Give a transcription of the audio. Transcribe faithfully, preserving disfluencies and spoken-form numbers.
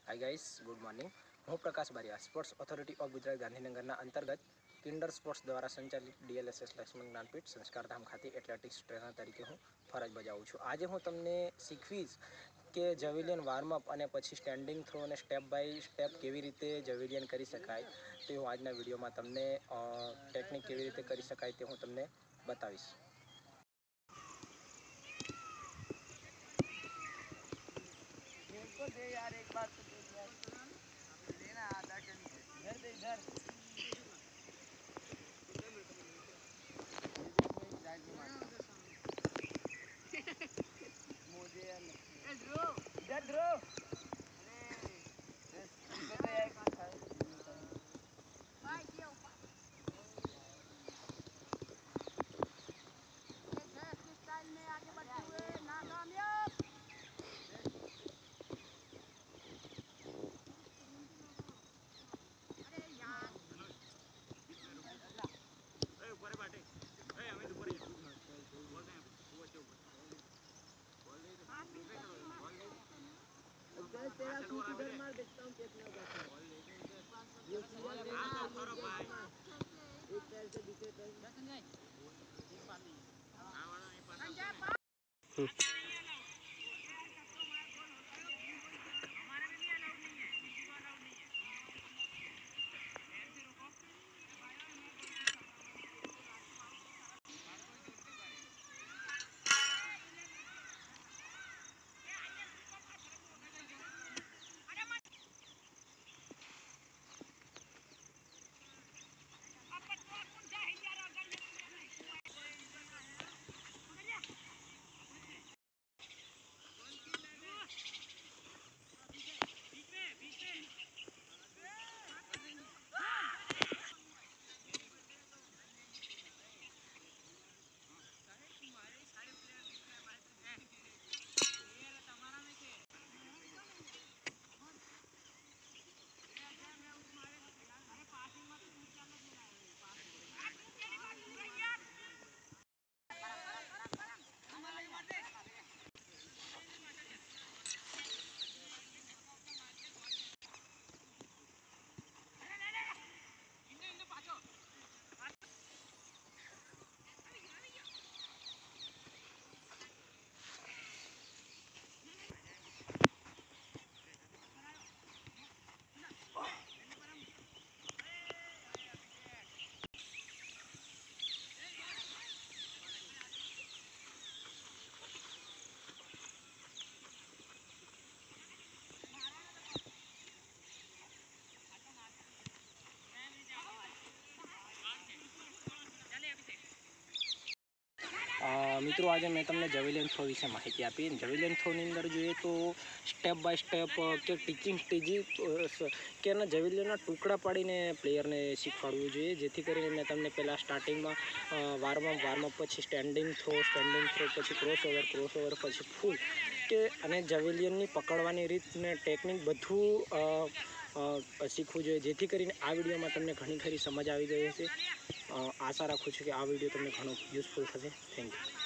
Hi guys, good morning. હું Prakash Baria sports authority of Gujarat ગાંધીનગરના અંતર્ગત કિન્ડર સ્પોર્ટ્સ દ્વારા સંચાલિત ડીએલએસએસ લક્ષ્મણ જ્ઞાનપીઠ સંસ્કારધામ ખાતે એથ્લેટિક્સ ટ્રેનર તરીકે હું ફરજ બજાવું છું। આજે હું તમને શીખવીશ કે જવેલિયન વાર્મઅપ અને પછી સ્ટેન્ડિંગ થ્રો અને સ્ટેપ બાય સ્ટેપ કેવી રીતે જવેલિયન કરી શકાય તે હું આજના વિડીયોમાં તમને ટેકનિક કેવી રીતે કરી શકાય તે હું તમને બતાવીશ। दे यार एक बार तो दे यार लेना आधा के इधर दे इधर मुझे यार ए ध्रो इधर ध्रो अरे इधर तो यार भाई ये ऊपर ये स्टाइल में आगे बढ़ते हुए नाकामयाब। तेरा सूट उधर मार देखता हूँ कितना जाता है ये बॉल लेना एक पैर से दूसरे पैर संजय एक बात नहीं हां वाला नहीं पता हमारे में भी अलाउड नहीं है किसी को अलाउड नहीं है ऐसे रुको મિત્રો આજે મેં તમને જવેલિયન થ્રો વિશે માહિતી આપી। જવેલિયન થ્રોની અંદર જોઈએ તો સ્ટેપ બાય સ્ટેપ કે ટીચિંગ સ્ટેજીસ કે એના જવેલિયનના ટુકડા પાડીને પ્લેયરને શીખવાડવું જોઈએ, જેથી કરીને મેં તમને પહેલાં સ્ટાર્ટિંગમાં વાર્મઅપ વાર્મઅપ પછી સ્ટેન્ડિંગ થ્રો સ્ટેન્ડિંગ થ્રો પછી ક્રોસ ઓવર ક્રોસ ઓવર પછી ફૂલ કે અને જવેલિયનની પકડવાની રીત ને ટેકનિક બધું શીખવું જોઈએ, જેથી કરીને આ વિડીયોમાં તમને ઘણી ખરી સમજ આવી ગઈ હશે। આશા રાખું છું કે આ વિડીયો તમને ઘણો યુઝફુલ થશે। Thank you.